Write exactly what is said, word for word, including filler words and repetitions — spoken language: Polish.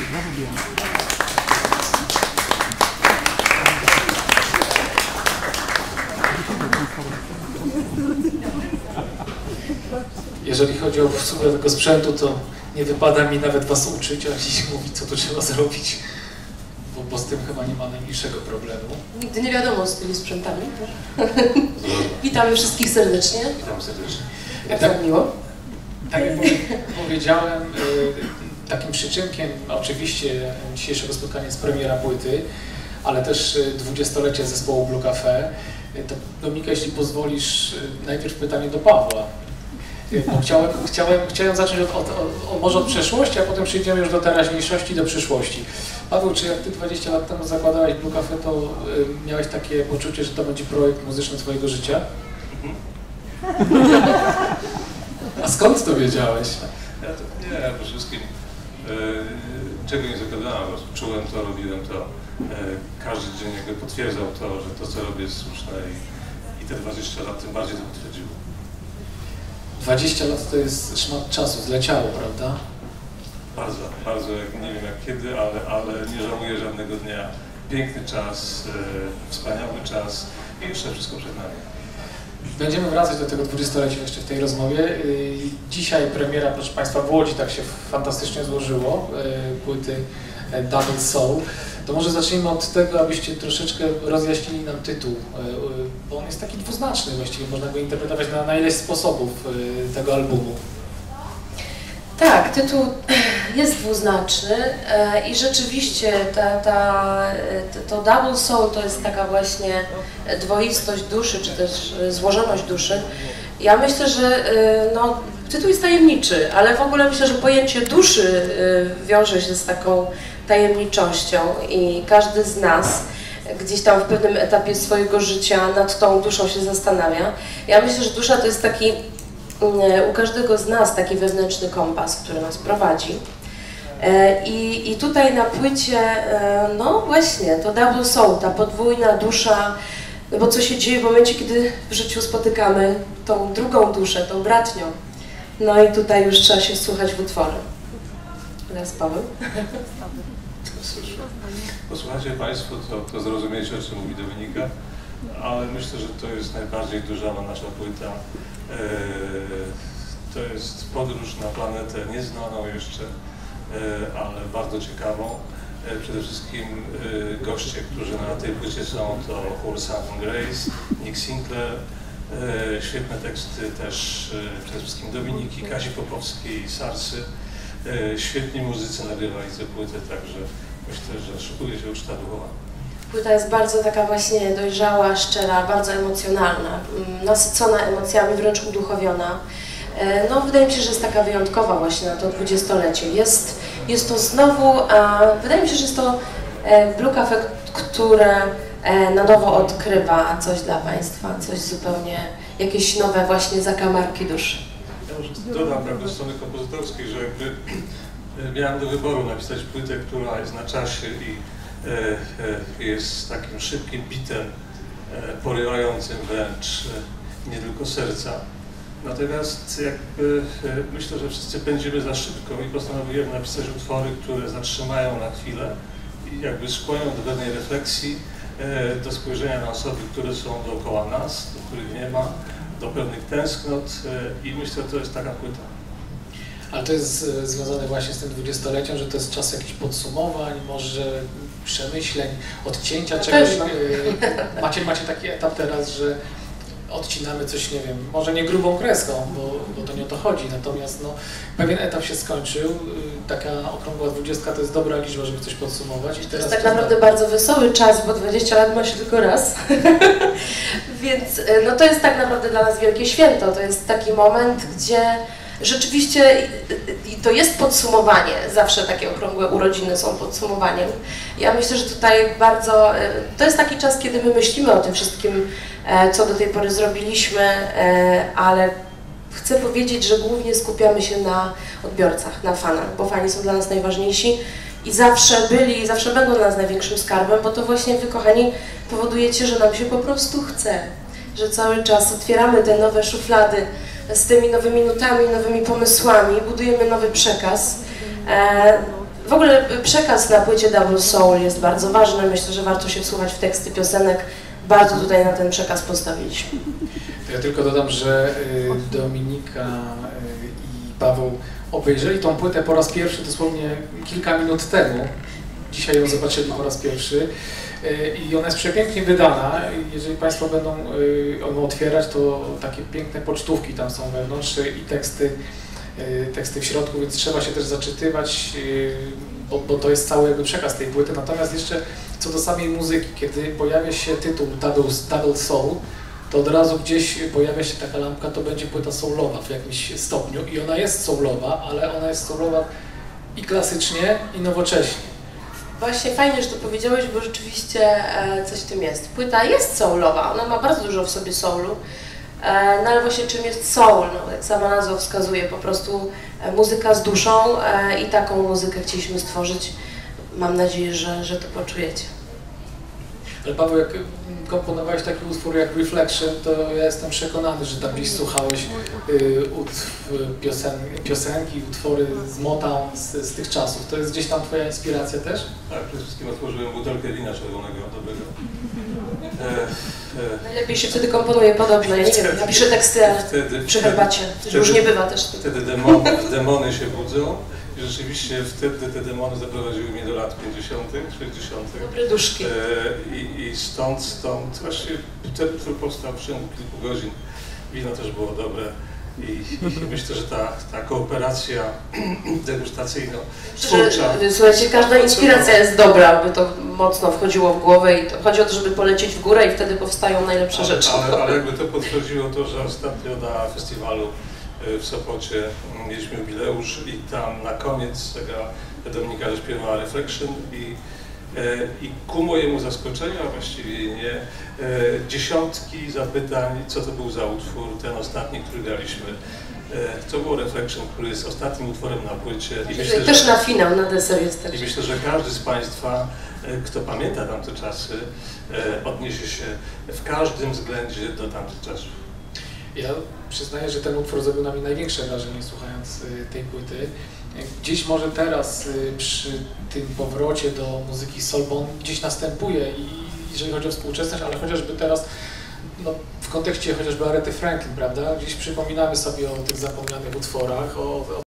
Jeżeli chodzi o obsługę tego sprzętu, to nie wypada mi nawet was uczyć, a dziś mówić, co tu trzeba zrobić, bo, bo z tym chyba nie ma najmniejszego problemu. Nigdy nie wiadomo z tymi sprzętami. Witamy wszystkich serdecznie. Witam serdecznie. Bardzo tak, miło. Tak jak powiedziałem, takim przyczynkiem oczywiście dzisiejszego spotkania jest premiera płyty, ale też dwudziestolecie zespołu Blue Cafe. To Dominika, jeśli pozwolisz, najpierw pytanie do Pawła. Bo chciałem, chciałem, chciałem zacząć od, od, od, może od przeszłości, a potem przejdziemy już do teraźniejszości, do przyszłości. Paweł, czy jak ty dwadzieścia lat temu zakładałeś Blue Cafe, to y, miałeś takie poczucie, że to będzie projekt muzyczny twojego życia? A skąd to wiedziałeś? Ja to nie, ja przede wszystkim y, czego nie zakładałem, po prostu czułem to, robiłem to. Y, każdy dzień jakby potwierdzał to, że to, co robię, jest słuszne i, i te dwadzieścia lat tym bardziej to potwierdziło. dwadzieścia lat to jest szmat czasu, zleciało, prawda? Bardzo, bardzo, nie wiem jak kiedy, ale, ale nie żałuję żadnego dnia. Piękny czas, e, wspaniały czas i jeszcze wszystko przed nami. Będziemy wracać do tego dwudziestolecia jeszcze w tej rozmowie. Dzisiaj premiera, proszę Państwa, w Łodzi, tak się fantastycznie złożyło, płyty Double Soul. To może zacznijmy od tego, abyście troszeczkę rozjaśnili nam tytuł, bo on jest taki dwuznaczny właściwie, można go interpretować na, na ileś sposobów tego albumu. Tak, tytuł jest dwuznaczny i rzeczywiście ta, ta, to Double Soul to jest taka właśnie dwoistość duszy, czy też złożoność duszy. Ja myślę, że no, tytuł jest tajemniczy, ale w ogóle myślę, że pojęcie duszy wiąże się z taką tajemniczością i każdy z nas gdzieś tam w pewnym etapie swojego życia nad tą duszą się zastanawia. Ja myślę, że dusza to jest taki u każdego z nas taki wewnętrzny kompas, który nas prowadzi. I, i tutaj na płycie, no właśnie, to Double Soul, ta podwójna dusza, no bo co się dzieje w momencie, kiedy w życiu spotykamy tą drugą duszę, tą bratnią. No i tutaj już trzeba się wsłuchać w utwory. Teraz Paweł. Posłuchajcie Państwo, to, to zrozumiecie, o czym mówi Dominika, ale myślę, że to jest najbardziej duża nasza płyta. To jest podróż na planetę nieznaną jeszcze, ale bardzo ciekawą. Przede wszystkim goście, którzy na tej płycie są, to Ursan Grace, Nick Sinclair, świetne teksty też przede wszystkim Dominiki, Kasi Popowskiej i Sarsy. Świetni muzycy nagrywali tę płytę, także myślę, że szykuje się uczta duchowa. Płyta jest bardzo taka właśnie dojrzała, szczera, bardzo emocjonalna, nasycona emocjami, wręcz uduchowiona. No, wydaje mi się, że jest taka wyjątkowa właśnie na to dwudziestolecie. Jest, jest to znowu, a wydaje mi się, że jest to Blue Cafe, które na nowo odkrywa coś dla Państwa, coś zupełnie, jakieś nowe właśnie zakamarki duszy. Ja może dodam tak do strony kompozytorskiej, że jakby miałem do wyboru napisać płytę, która jest na czasie i jest takim szybkim bitem, porywającym wręcz nie tylko serca. Natomiast jakby myślę, że wszyscy pędzimy za szybko i postanowiłem napisać utwory, które zatrzymają na chwilę i jakby skłonią do pewnej refleksji, do spojrzenia na osoby, które są dookoła nas, do których nie ma, do pewnych tęsknot i myślę, że to jest taka płyta. Ale to jest związane właśnie z tym dwudziestoleciem, że to jest czas jakichś podsumowań, może przemyśleń, odcięcia czegoś. Macie, macie taki etap teraz, że odcinamy coś, nie wiem, może nie grubą kreską, bo, bo to nie o to chodzi, natomiast no, pewien etap się skończył, taka okrągła dwudziestka to jest dobra liczba, żeby coś podsumować. I teraz to jest tak naprawdę to... bardzo wesoły czas, bo dwadzieścia lat ma się tylko raz, więc no, to jest tak naprawdę dla nas wielkie święto, to jest taki moment, gdzie rzeczywiście to jest podsumowanie, zawsze takie okrągłe urodziny są podsumowaniem. Ja myślę, że tutaj bardzo, to jest taki czas, kiedy my myślimy o tym wszystkim, co do tej pory zrobiliśmy, ale chcę powiedzieć, że głównie skupiamy się na odbiorcach, na fanach, bo fani są dla nas najważniejsi i zawsze byli i zawsze będą dla nas największym skarbem, bo to właśnie Wy, kochani, powodujecie, że nam się po prostu chce, że cały czas otwieramy te nowe szuflady z tymi nowymi nutami, nowymi pomysłami, budujemy nowy przekaz. W ogóle przekaz na płycie Double Soul jest bardzo ważny. Myślę, że warto się wsłuchać w teksty piosenek. Bardzo tutaj na ten przekaz postawiliśmy. Ja tylko dodam, że Dominika i Paweł obejrzeli tą płytę po raz pierwszy dosłownie kilka minut temu. Dzisiaj ją zobaczyli po raz pierwszy i ona jest przepięknie wydana. Jeżeli Państwo będą ją otwierać, to takie piękne pocztówki tam są wewnątrz i teksty, teksty w środku, więc trzeba się też zaczytywać, bo, bo to jest cały jakby przekaz tej płyty. Natomiast jeszcze co do samej muzyki, kiedy pojawia się tytuł Double, Double Soul, to od razu gdzieś pojawia się taka lampka, to będzie płyta soulowa w jakimś stopniu i ona jest soulowa, ale ona jest soulowa i klasycznie, i nowocześnie. Właśnie fajnie, że to powiedziałeś, bo rzeczywiście e, coś w tym jest. Płyta jest soulowa, ona ma bardzo dużo w sobie soulu, e, no ale właśnie czym jest soul? No, jak sama nazwa wskazuje, po prostu e, muzyka z duszą e, i taką muzykę chcieliśmy stworzyć. Mam nadzieję, że, że to poczujecie. Ale Paweł, jak komponowałeś taki utwór jak Reflection, to ja jestem przekonany, że tam gdzieś słuchałeś y, piosen, piosenki, utwory z Motown z, z tych czasów. To jest gdzieś tam Twoja inspiracja też? Tak, przede wszystkim otworzyłem butelkę wina czerwonego, dobrego. E, e, Najlepiej się wtedy komponuje podobno, ja nie wiem, ja piszę teksty wtedy, przy herbacie, wtedy, już nie bywa też. Wtedy demony, demony się budzą. I rzeczywiście wtedy te demony zaprowadziły mnie do lat pięćdziesiątych, sześćdziesiątych. Dobre duszki. E, i, I stąd, stąd właśnie ten utwór powstał w ciągu kilku godzin. Wino też było dobre. I, i myślę, że ta, ta kooperacja degustacyjno-twórcza... Słuchajcie, każda inspiracja jest dobra, by to mocno wchodziło w głowę i to, chodzi o to, żeby polecieć w górę i wtedy powstają najlepsze ale, rzeczy. Ale, ale jakby to potwierdziło to, że ostatnio na festiwalu w Sopocie mieliśmy jubileusz i tam na koniec tego Dominika śpiewała Reflection i, i ku mojemu zaskoczeniu, a właściwie nie, dziesiątki zapytań, co to był za utwór, ten ostatni, który graliśmy. To był Reflection, który jest ostatnim utworem na płycie. I myślę, też że, na finał, na deser jest też. I myślę, że każdy z Państwa, kto pamięta tamte czasy, odniesie się w każdym względzie do tamtych czasów. Ja przyznaję, że ten utwór zrobił na mnie największe wrażenie, słuchając tej płyty. Gdzieś może teraz przy tym powrocie do muzyki soul, bo on gdzieś następuje i jeżeli chodzi o współczesność, ale chociażby teraz no, w kontekście chociażby Arety Franklin, prawda? Gdzieś przypominamy sobie o tych zapomnianych utworach, o, o